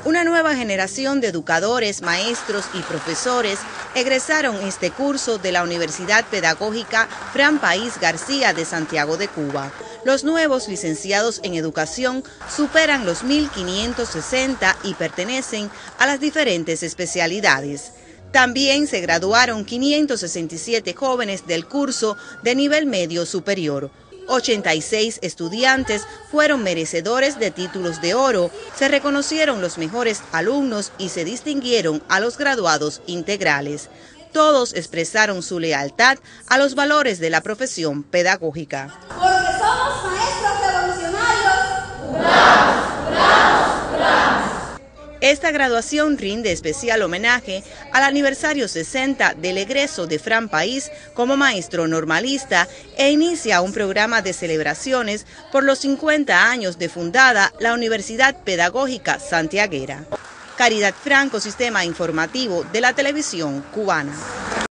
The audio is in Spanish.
Una nueva generación de educadores, maestros y profesores egresaron este curso de la Universidad Pedagógica Fran País García de Santiago de Cuba. Los nuevos licenciados en educación superan los 1.560 y pertenecen a las diferentes especialidades. También se graduaron 567 jóvenes del curso de nivel medio superior. 86 estudiantes fueron merecedores de títulos de oro, se reconocieron los mejores alumnos y se distinguieron a los graduados integrales. Todos expresaron su lealtad a los valores de la profesión pedagógica. Porque somos maestros revolucionarios. ¡Bravo, bravo, bravo! Esta graduación rinde especial homenaje al aniversario 60 del egreso de Fran País como maestro normalista e inicia un programa de celebraciones por los 50 años de fundada la Universidad Pedagógica Santiaguera. Caridad Franco, Sistema Informativo de la Televisión Cubana.